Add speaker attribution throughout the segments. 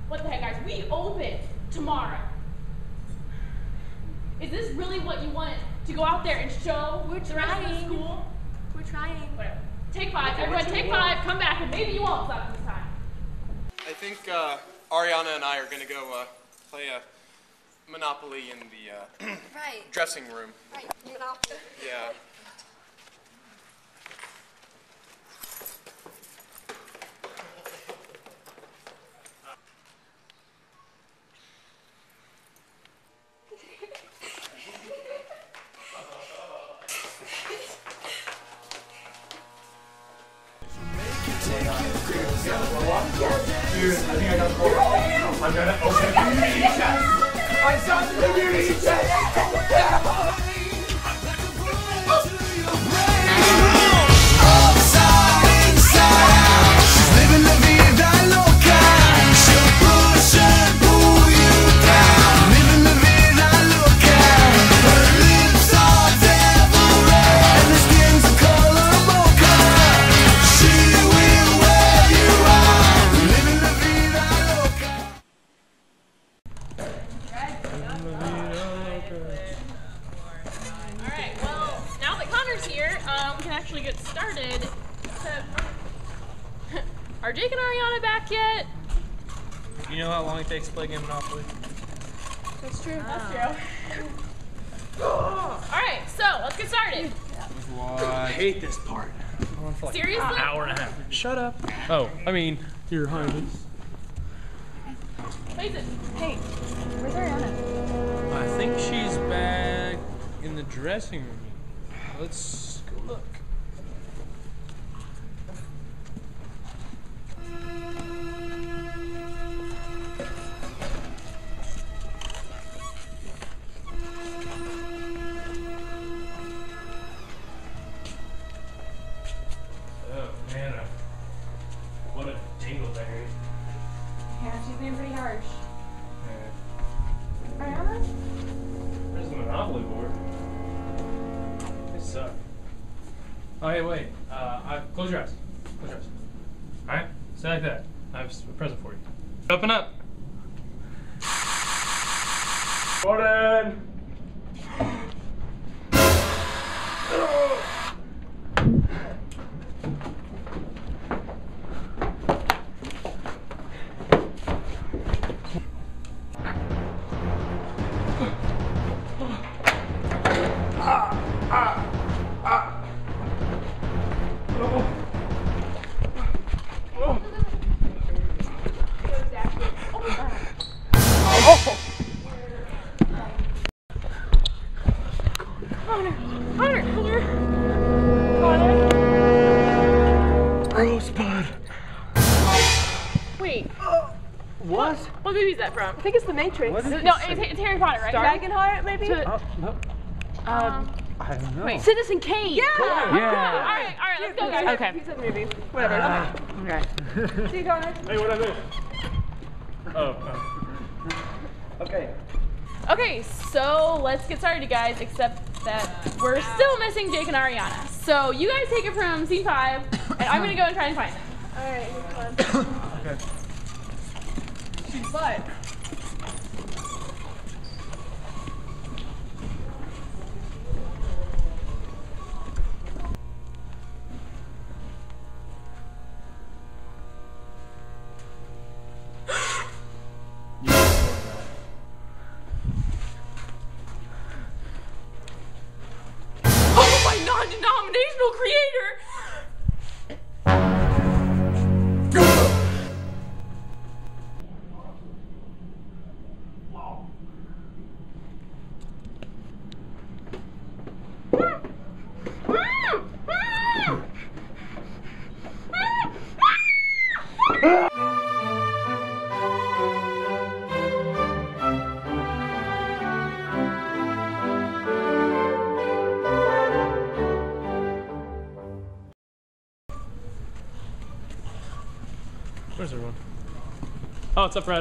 Speaker 1: What the heck, guys? We open tomorrow. Is this really what you want to go out there and show the rest of the school?
Speaker 2: We're trying.
Speaker 1: Whatever. Take 5. Everyone take 5. Come back, and maybe you won't stop this time.
Speaker 3: I think Ariana and I are going to go play a Monopoly in the
Speaker 2: Right.
Speaker 3: dressing room.
Speaker 2: Right. Monopoly.
Speaker 3: Yeah.
Speaker 4: Dude, I think I got 4. I'm gonna open the community chat. I saw the community chat.
Speaker 1: Get started. Are Jake and Ariana back yet?
Speaker 5: You know how long it takes to play a game of Monopoly?
Speaker 1: That's true. That's true. Alright, so let's get started.
Speaker 5: I hate this part. For like
Speaker 1: Seriously?
Speaker 5: an hour and a half. Shut up. Oh, I mean, Your Highness.
Speaker 1: Face it. Hey, where's Ariana?
Speaker 5: I think she's back in the dressing room. Let's go look. Oh man, what a dingleberry.
Speaker 1: Yeah, she's being pretty harsh.
Speaker 5: Yeah.
Speaker 1: Ariana?
Speaker 5: There's the Monopoly board. They suck. Oh, hey, wait. Close your eyes. Close your eyes. Alright? Stay like that. I have a present for you. Open up. Gordon! Rosebud.
Speaker 1: Wait.
Speaker 2: What?
Speaker 1: What movie is that from?
Speaker 2: I think it's The Matrix.
Speaker 5: What is
Speaker 1: No, it's Harry Potter, right?
Speaker 2: Dragonheart, maybe?
Speaker 5: Oh, no. I don't know.
Speaker 1: Wait.
Speaker 2: Citizen Kane. Yeah.
Speaker 1: Alright, let's go, guys.
Speaker 2: Okay. Piece of movie. Whatever. Okay. See you, Connor.
Speaker 5: Hey, what I miss? Oh.
Speaker 4: Okay.
Speaker 1: Okay, so let's get started, guys, except that we're still missing Jake and Ariana. So you guys take it from scene 5, and I'm going to go and try and find them.
Speaker 2: Alright, here's one.
Speaker 5: Okay.
Speaker 1: But oh, my non-denominational creator!
Speaker 5: Where's everyone? Oh, what's up, Fred?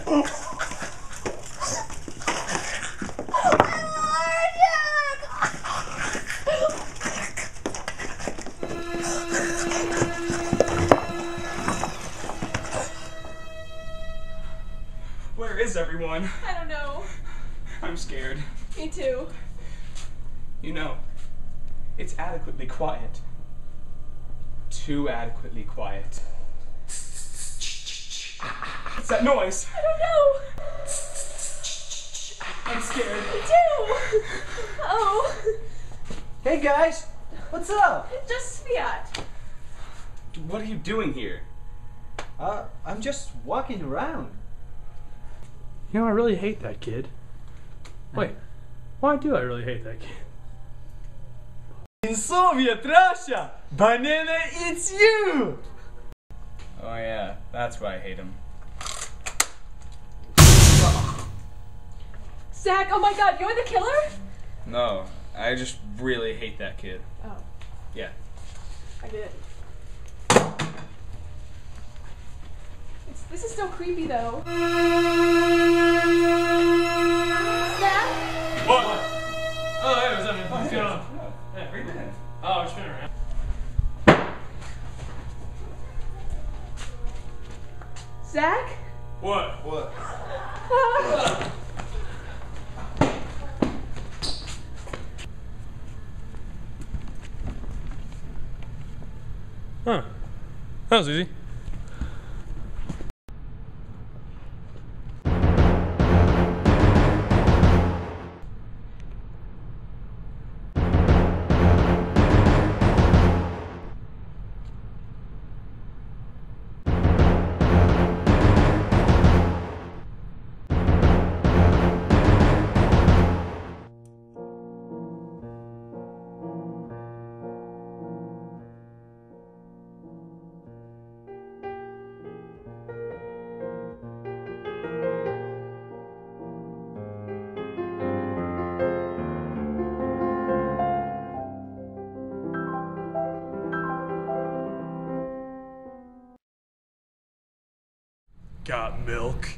Speaker 6: Where is everyone?
Speaker 1: I don't know.
Speaker 6: I'm scared.
Speaker 1: Me too.
Speaker 6: You know, it's adequately quiet. Too adequately quiet. What's that noise?
Speaker 1: I don't know.
Speaker 6: I'm scared.
Speaker 1: Me too. Oh.
Speaker 7: Hey guys, what's up?
Speaker 1: Just Fiat.
Speaker 6: What are you doing here?
Speaker 7: I'm just walking around.
Speaker 5: You know, I really hate that kid. Wait, why do I really hate that kid?
Speaker 7: In Soviet Russia, banana eats you!
Speaker 6: Oh yeah, that's why I hate him.
Speaker 1: Zach, oh my god, you're the killer?
Speaker 6: No, I just really hate that kid.
Speaker 1: Oh,
Speaker 6: Yeah.
Speaker 1: I get it. This is so creepy though. Zach?
Speaker 5: What? Oh, hey, what's up, man? What's going on? Hey, where you been? Oh, I'm just been around.
Speaker 1: Zach?
Speaker 5: What?
Speaker 7: What?
Speaker 5: Huh. That was easy. Got milk?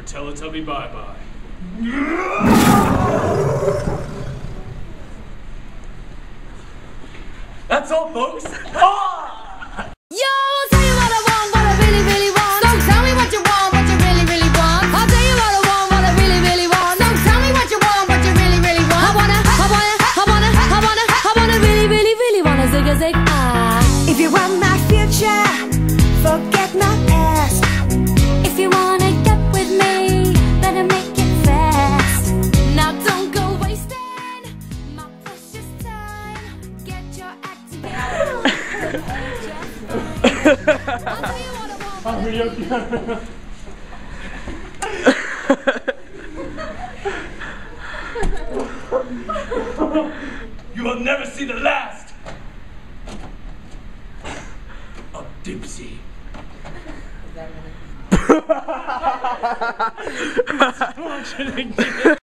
Speaker 5: Teletubby bye-bye.
Speaker 4: That's all, folks.
Speaker 8: Yo, I'll tell you what I want, what I really, really want. So tell me what you want, what you really, really want. I'll tell you what I want, what I really, really want. So tell me what you want, what you really, really want. I wanna really, really, really wanna zig a zig ah.
Speaker 9: If you want my future, forget my past.
Speaker 8: If you wanna get with me, better make it fast. Now don't go wasting my precious time. Get your act together. I'll tell you what I want.
Speaker 5: I'm video camera.
Speaker 4: You will never see the last of Dipsy.
Speaker 5: Watch it again.